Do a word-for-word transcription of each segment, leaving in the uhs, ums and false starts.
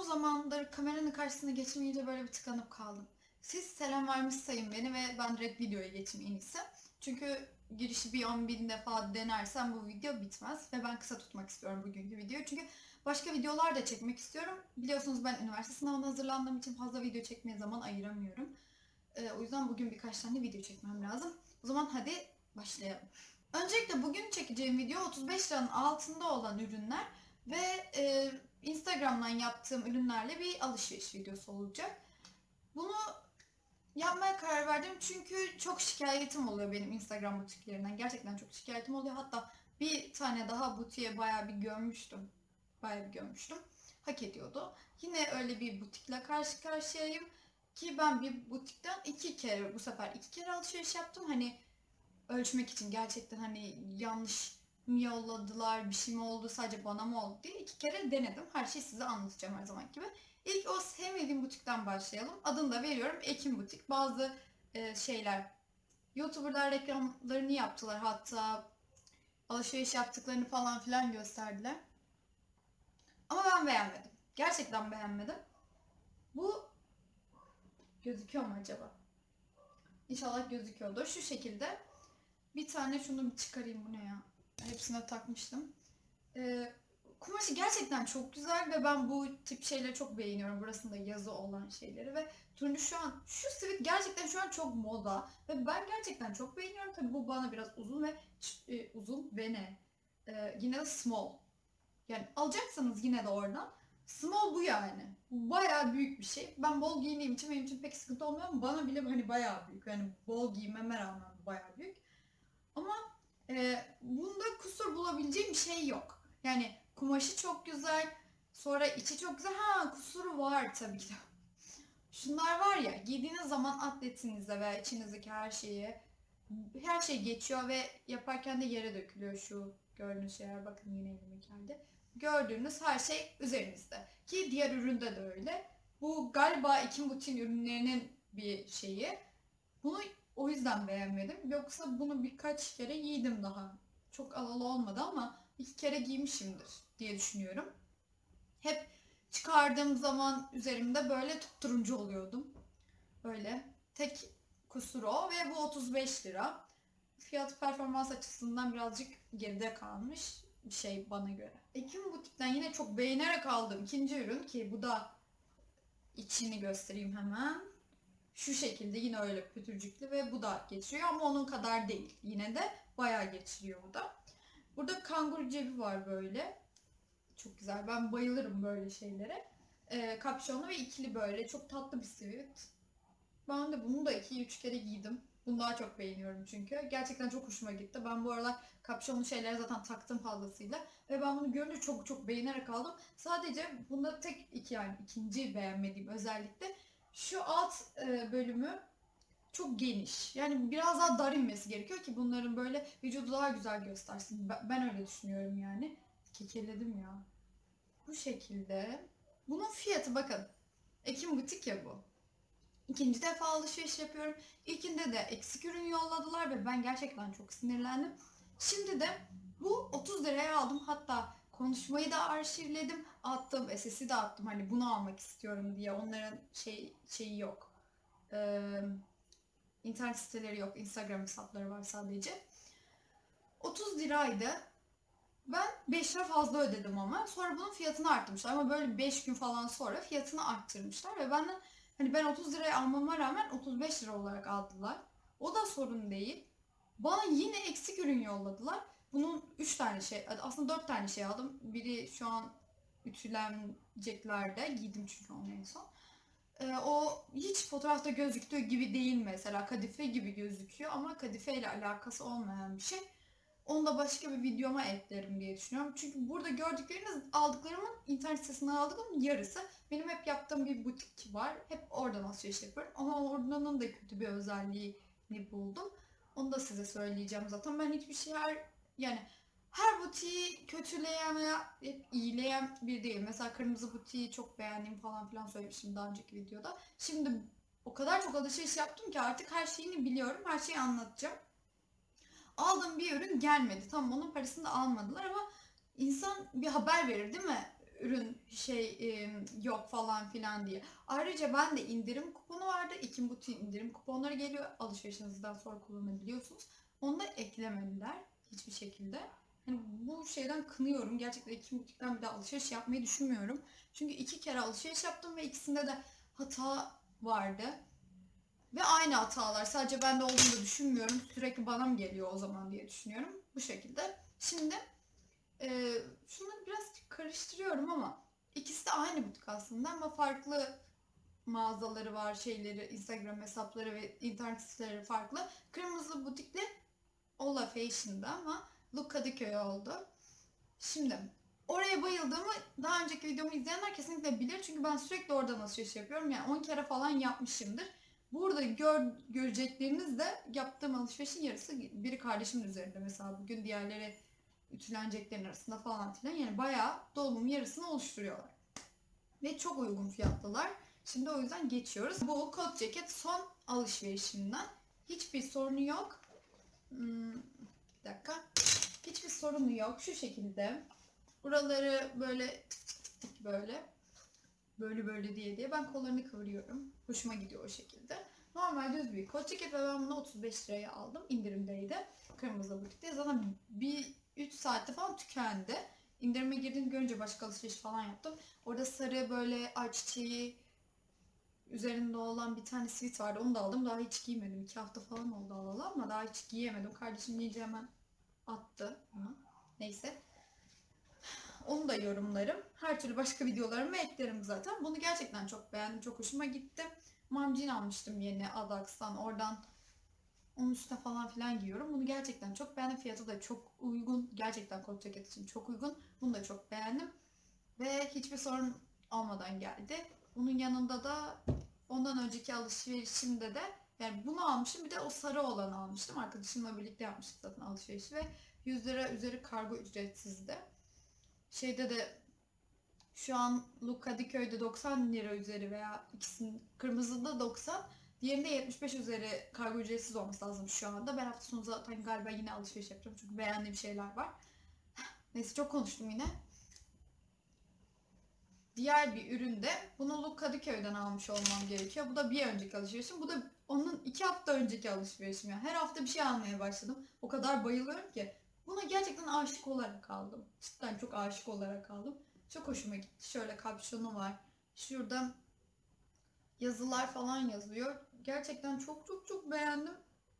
zamandır kameranın karşısına geçmeyince böyle bir tıkanıp kaldım. Siz selam vermiş sayın beni ve ben direkt videoya geçeyim en iyisi. Çünkü girişi bir on bin defa denersem bu video bitmez ve ben kısa tutmak istiyorum bugünkü videoyu. Çünkü başka videolar da çekmek istiyorum. Biliyorsunuz ben üniversite sınavına hazırlandığım için fazla video çekmeye zaman ayıramıyorum. Ee, o yüzden bugün birkaç tane video çekmem lazım. O zaman hadi başlayalım. Öncelikle bugün çekeceğim video otuz beş liranın altında olan ürünler ve e, Instagram'dan yaptığım ürünlerle bir alışveriş videosu olacak. Bunu yapmaya karar verdim çünkü çok şikayetim oluyor benim Instagram butiklerinden. Gerçekten çok şikayetim oluyor. Hatta bir tane daha butiğe bayağı bir gömmüştüm. Bayağı bir gömmüştüm. Hak ediyordu. Yine öyle bir butikle karşı karşıyayım ki ben bir butikten iki kere, bu sefer iki kere alışveriş yaptım. Hani ölçmek için gerçekten hani yanlış mı yolladılar, bir şey mi oldu, sadece bana mı oldu diye iki kere denedim. Her şeyi size anlatacağım her zaman gibi. İlk o sevmediğim butikten başlayalım. Adını da veriyorum, Ekim Butik. Bazı e, şeyler, YouTuber'lar reklamlarını yaptılar, hatta alışveriş yaptıklarını falan filan gösterdiler. Ama ben beğenmedim. Gerçekten beğenmedim. Bu gözüküyor mu acaba? İnşallah gözüküyordur. Şu şekilde. Bir tane şunu bir çıkarayım, bu ne ya? Hepsine takmıştım. Ee, kumaşı gerçekten çok güzel ve ben bu tip şeyleri çok beğeniyorum. Burasında yazı olan şeyleri ve turuncu şu an, şu sivit gerçekten şu an çok moda ve ben gerçekten çok beğeniyorum. Tabii bu bana biraz uzun ve e, uzun ve ne? Ee, yine de small. Yani alacaksanız yine de oradan. Small bu yani. Bayağı büyük bir şey. Ben bol giyindiğim için benim için pek sıkıntı olmuyor ama bana bile hani bayağı büyük. Yani bol giymeme rağmen bayağı büyük. Ama e, bunda kusur bulabileceğim bir şey yok. Yani kumaşı çok güzel, sonra içi çok güzel. Ha, kusuru var tabii ki de. Şunlar var ya, giydiğiniz zaman atletinize veya içinizdeki her şeyi, her şey geçiyor ve yaparken de yere dökülüyor şu gördüğünüz şeyler. Bakın yine elime geldi. Gördüğünüz her şey üzerinizde. Ki diğer üründe de öyle. Bu galiba Ekim Butik'in ürünlerinin bir şeyi. Bunu o yüzden beğenmedim. Yoksa bunu birkaç kere giydim daha. Çok alalı olmadı ama iki kere giymişimdir diye düşünüyorum. Hep çıkardığım zaman üzerimde böyle tutturuncu oluyordum. Böyle tek kusuru o ve bu otuz beş lira. Fiyat performans açısından birazcık geride kalmış bir şey bana göre. Ekim Butik'ten yine çok beğenerek aldığım ikinci ürün, ki bu da içini göstereyim hemen. Şu şekilde yine öyle pütürcüklü ve bu da geçiriyor ama onun kadar değil. Yine de bayağı geçiriyor bu da. Burada kanguru cebi var böyle. Çok güzel. Ben bayılırım böyle şeylere. Ee, kapşonlu ve ikili böyle. Çok tatlı bir sivit. Ben de bunu da iki üç kere giydim. Bunu daha çok beğeniyorum çünkü. Gerçekten çok hoşuma gitti. Ben bu aralar kapşonlu şeylere zaten taktım fazlasıyla. Ve ben bunu görünce çok çok beğenerek aldım. Sadece bunda tek iki, yani ikinci beğenmediğim özellikle şu alt e, bölümü çok geniş. Yani biraz daha dar inmesi gerekiyor ki bunların böyle vücudu daha güzel göstersin. Ben öyle düşünüyorum yani. Kekeledim ya. Bu şekilde. Bunun fiyatı bakın. Ekim Butik ya bu. İkinci defa alışveriş yapıyorum. İlkinde de eksik ürün yolladılar ve ben gerçekten çok sinirlendim. Şimdi de bu otuz liraya aldım. Hatta konuşmayı da arşivledim. Attım. S S'i de attım. Hani bunu almak istiyorum diye. Onların şey şeyi yok. Ee, internet siteleri yok. Instagram hesapları var sadece. otuz liraydı. Ben beş lira fazla ödedim ama. Sonra bunun fiyatını arttırmışlar. Ama böyle beş gün falan sonra fiyatını arttırmışlar. Ve benden hani ben otuz liraya almama rağmen otuz beş lira olarak aldılar. O da sorun değil. Bana yine eksik ürün yolladılar. Bunun üç tane şey, aslında dört tane şey aldım. Biri şu an ütüleneceklerde. Giydim çünkü onu en son. Ee, o hiç fotoğrafta gözüktüğü gibi değil mesela. Kadife gibi gözüküyor ama kadife ile alakası olmayan bir şey. Onu da başka bir videoma eklerim diye düşünüyorum. Çünkü burada gördükleriniz aldıklarımın internet sitesinden aldığım yarısı. Benim hep yaptığım bir butik var. Hep oradan alışveriş yapıyorum. Ama oradanın da kötü bir özelliğini buldum. Onu da size söyleyeceğim zaten. Ben hiçbir şey her yani her butiği kötüleyen veya hep iyileyen bir değil. Mesela kırmızı butiği çok beğendiğim falan filan söylemiştim daha önceki videoda. Şimdi o kadar çok alışveriş yaptım ki artık her şeyini biliyorum. Her şeyi anlatacağım. Aldığım bir ürün gelmedi. Tamam, onun parasını da almadılar ama insan bir haber verir değil mi? ürün şey e, yok falan filan diye. Ayrıca ben de indirim kuponu vardı. İkin butik indirim kuponları geliyor. Alışverişinizden sonra kullanabiliyorsunuz. Onu da eklemediler hiçbir şekilde. Hani bu şeyden kınıyorum. Gerçekten İkin butikten bir daha alışveriş yapmayı düşünmüyorum. Çünkü iki kere alışveriş yaptım ve ikisinde de hata vardı. Ve aynı hatalar. Sadece bende olduğunu da düşünmüyorum. Sürekli bana mı geliyor o zaman diye düşünüyorum. Bu şekilde. Şimdi e, şunları biraz karıştırıyorum ama ikisi de aynı butik aslında ama farklı mağazaları var, şeyleri, Instagram hesapları ve internet siteleri farklı. Kırmızı butikli Ola Fashion'da ama Look Kadıköy oldu. Şimdi oraya bayıldığımı daha önceki videomu izleyenler kesinlikle bilir. Çünkü ben sürekli oradan alışveriş yapıyorum. Yani on kere falan yapmışımdır. Burada gör, görecekleriniz de yaptığım alışverişin yarısı. Biri kardeşimin üzerinde mesela bugün, diğerleri ütüleneceklerin arasında falan filan. Yani bayağı dolabımın yarısını oluşturuyorlar. Ve çok uygun fiyatlılar. Şimdi o yüzden geçiyoruz. Bu kot ceket son alışverişimden. Hiçbir sorunu yok. Hmm, bir dakika. Hiçbir sorunu yok. Şu şekilde. Buraları böyle tık tık tık tık böyle. Böyle böyle diye diye ben kollarını kıvırıyorum. Hoşuma gidiyor o şekilde. Normal düz bir kot ceket ve ben bunu otuz beş liraya aldım. İndirimdeydi. Kırmızı butikte. Zaten bir üç saatte falan tükendi. İndirime girdiğini görünce başka alışveriş falan yaptım. Orada sarı böyle ayçiçeği üzerinde olan bir tane sweat vardı. Onu da aldım. Daha hiç giymedim. iki hafta falan oldu alalı ama daha hiç giyemedim. Kardeşim giyince hemen attı onu. Neyse. Onu da yorumlarım. Her türlü başka videolarımı eklerim zaten. Bunu gerçekten çok beğendim. Çok hoşuma gitti. Mamcin almıştım yeni Adax'tan. Oradan onun üstüne falan filan giyiyorum. Bunu gerçekten çok beğendim. Fiyatı da çok uygun. Gerçekten kot ceket için çok uygun. Bunu da çok beğendim. Ve hiçbir sorun olmadan geldi. Bunun yanında da ondan önceki alışverişimde de yani bunu almışım, bir de o sarı olanı almıştım. Arkadaşımla birlikte yapmıştık zaten alışverişi ve yüz lira üzeri kargo ücretsizdi. Şeyde de şu an Look Kadıköy'de doksan lira üzeri veya ikisinin, kırmızıda doksan, diğerinde yetmiş beş üzeri kargo ücretsiz olması lazım şu anda. Ben hafta sonu zaten galiba yine alışveriş yapacağım çünkü beğendiğim şeyler var. Neyse çok konuştum yine. Diğer bir üründe bunu Look Kadıköy'den almış olmam gerekiyor. Bu da bir önceki alışverişim. Bu da onun iki hafta önceki alışverişim. Yani her hafta bir şey almaya başladım. O kadar bayılıyorum ki. Buna gerçekten aşık olarak aldım. Cidden çok aşık olarak aldım. Çok hoşuma gitti. Şöyle kapşonu var. Şurada yazılar falan yazıyor. Gerçekten çok çok çok beğendim.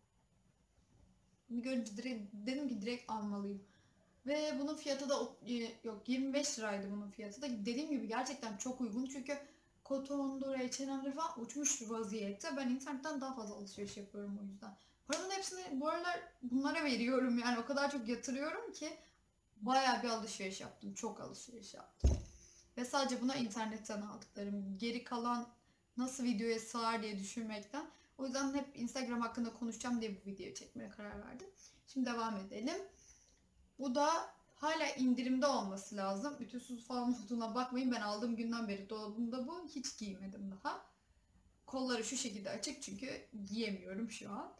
Bunu görünce direkt, dedim ki direkt almalıyım. Ve bunun fiyatı da yok, yirmi beş liraydı bunun fiyatı da. Dediğim gibi gerçekten çok uygun çünkü Koton'dur, H and M'dir falan uçmuş vaziyette. Ben internetten daha fazla alışveriş yapıyorum o yüzden. Paranın hepsini bu aralar bunlara veriyorum, yani o kadar çok yatırıyorum ki bayağı bir alışveriş yaptım. Çok alışveriş yaptım. Ve sadece buna internetten aldıklarım. Geri kalan nasıl videoya sığar diye düşünmekten. O yüzden hep Instagram hakkında konuşacağım diye bu videoyu çekmeye karar verdim. Şimdi devam edelim. Bu da hala indirimde olması lazım. Ütüsüz falan olduğuna bakmayın. Ben aldığım günden beri dolabımda bu. Hiç giymedim daha. Kolları şu şekilde açık çünkü giyemiyorum şu an.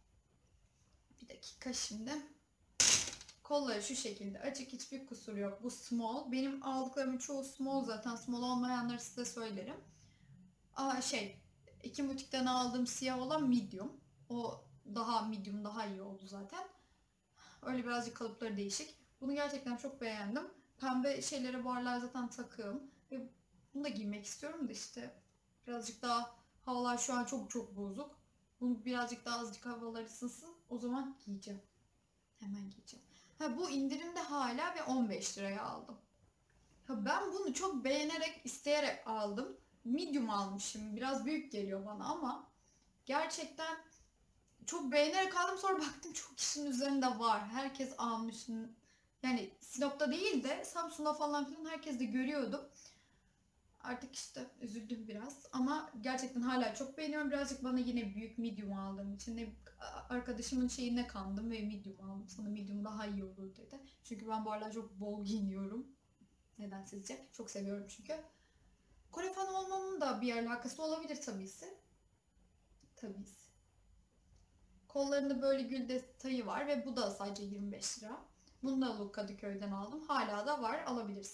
Bir dakika şimdi. Kolları şu şekilde açık. Hiçbir kusur yok. Bu small. Benim aldıklarımın çoğu small zaten. Small olmayanları size söylerim. Aa, şey. İki butikten aldığım siyah olan medium. O daha medium, daha iyi oldu zaten. Öyle birazcık kalıpları değişik. Bunu gerçekten çok beğendim. Pembe şeylere bu aralar zaten takığım. Ve bunu da giymek istiyorum da işte birazcık daha havalar şu an çok çok bozuk. Bunu birazcık daha azıcık havalar ısınsın. O zaman giyeceğim. Hemen giyeceğim. Ha, bu indirimde hala ve on beş liraya aldım. Ha, ben bunu çok beğenerek, isteyerek aldım. Medium almışım. Biraz büyük geliyor bana ama gerçekten çok beğenerek aldım, sonra baktım çok kişinin üzerinde var. Herkes almış. Yani Sinop'ta değil de Samsun'da falan filan herkes de görüyordum. Artık işte üzüldüm biraz ama gerçekten hala çok beğeniyorum. Birazcık bana yine büyük medium aldığım için de arkadaşımın şeyine kandım ve medium aldım. Sana medium daha iyi olur dedi. Çünkü ben bu aralar çok bol giyiniyorum. Neden sizce? Çok seviyorum çünkü. Kore fanı olmamın da bir alakası olabilir tabisi. Tabisi. Kollarında böyle gül detayı var ve bu da sadece yirmi beş lira. Bunu da Look Kadıköy'den aldım. Hala da var, alabilirsiniz.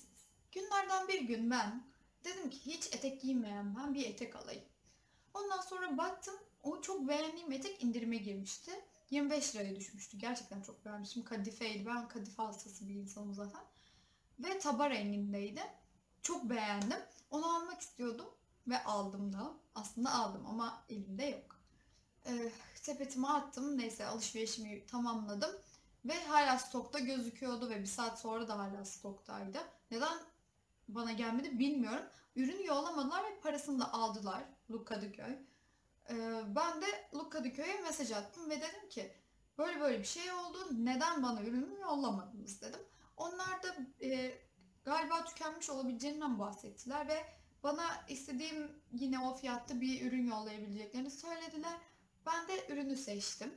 Günlerden bir gün ben dedim ki hiç etek giymeyen ben bir etek alayım. Ondan sonra baktım o çok beğendiğim etek indirime girmişti. yirmi beş liraya düşmüştü. Gerçekten çok beğenmiştim. Kadifeydi. Ben kadife hastası bir insanım zaten. Ve taba rengindeydi. Çok beğendim. Onu almak istiyordum ve aldım da. Aslında aldım ama elimde yok. Ee, sepetime attım. Neyse alışverişimi tamamladım. Ve hala stokta gözüküyordu ve bir saat sonra da hala stoktaydı. Neden bana gelmedi bilmiyorum. Ürünü yollamadılar ve parasını da aldılar Look Kadıköy. Ee, ben de Look Kadıköy'e mesaj attım ve dedim ki böyle böyle bir şey oldu. Neden bana ürünü yollamadınız dedim. Onlar da e, galiba tükenmiş olabileceğinden bahsettiler ve bana istediğim yine o fiyatta bir ürün yollayabileceklerini söylediler. Ben de ürünü seçtim.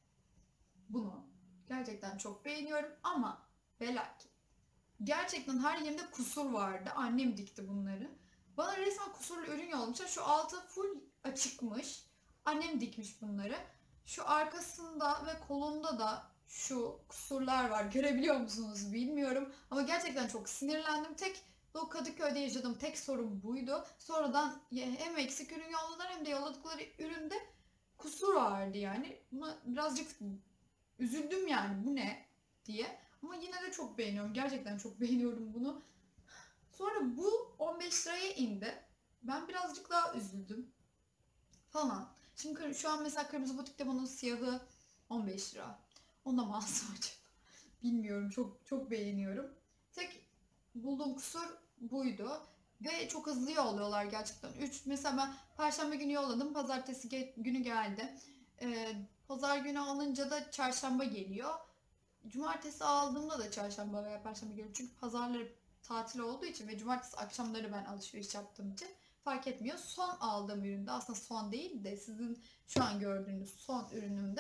Bunu gerçekten çok beğeniyorum ama ve lakin gerçekten her yerinde kusur vardı. Annem dikti bunları. Bana resmen kusurlu ürün yollamışlar. Şu altı full açıkmış. Annem dikmiş bunları. Şu arkasında ve kolunda da şu kusurlar var. Görebiliyor musunuz bilmiyorum. Ama gerçekten çok sinirlendim. Tek bu Kadıköy'de yaşadığım tek sorun buydu. Sonradan hem eksik ürün yolladılar hem de yolladıkları üründe kusur vardı yani. Buna birazcık üzüldüm yani bu ne diye. Ama yine de çok beğeniyorum. Gerçekten çok beğeniyorum bunu. Sonra bu on beş liraya indi. Ben birazcık daha üzüldüm falan. Şimdi şu an mesela Kırmızı Butik'te bunun siyahı on beş lira. Onu da mı alsam acaba? Bilmiyorum. Çok çok beğeniyorum. Tek bulduğum kusur buydu. Ve çok hızlı yolluyorlar gerçekten. üç mesela ben Perşembe günü yolladım. Pazartesi ge- günü geldi. Ee, Pazar günü alınca da çarşamba geliyor. Cumartesi aldığımda da çarşamba veya perşembe geliyor. Çünkü pazarları tatil olduğu için ve cumartesi akşamları ben alışveriş yaptığım için fark etmiyor. Son aldığım üründe aslında son değil de sizin şu an gördüğünüz son ürünümde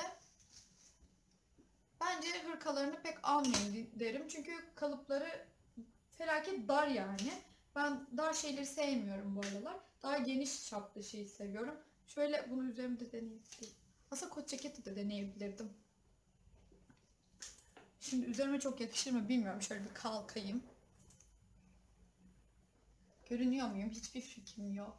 bence hırkalarını pek almayın derim. Çünkü kalıpları felaket dar yani. Ben dar şeyleri sevmiyorum bu aralar. Daha geniş çaplı şeyi seviyorum. Şöyle bunu üzerimde deneyebilirim. Aslında kot ceketi de deneyebilirdim. Şimdi üzerime çok yakışır mı bilmiyorum. Şöyle bir kalkayım. Görünüyor muyum? Hiçbir fikrim yok.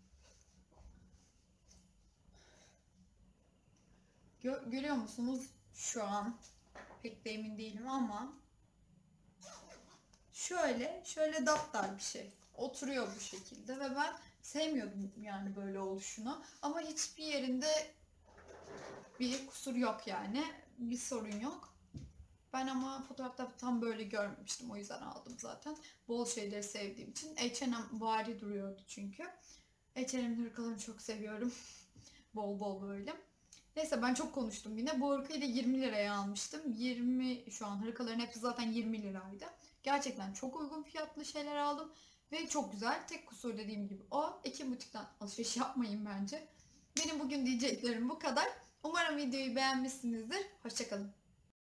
Gö görüyor musunuz? Şu an pek de emin değilim ama şöyle, şöyle daptar bir şey. Oturuyor bu şekilde ve ben sevmiyordum yani böyle oluşunu. Ama hiçbir yerinde bir kusur yok yani. Bir sorun yok. Ben ama fotoğrafta tam böyle görmemiştim. O yüzden aldım zaten. Bol şeyleri sevdiğim için. H and M vari duruyordu çünkü. H and M'in hırkalarını çok seviyorum. Bol bol böyle. Neyse ben çok konuştum yine. Bu hırkayı da yirmi liraya almıştım. yirmi şu an hırkaların hepsi zaten yirmi liraydı. Gerçekten çok uygun fiyatlı şeyler aldım. Ve çok güzel. Tek kusur dediğim gibi o. Ekim Butik'ten alışveriş yapmayın bence. Benim bugün diyeceklerim bu kadar. Umarım videoyu beğenmişsinizdir. Hoşçakalın.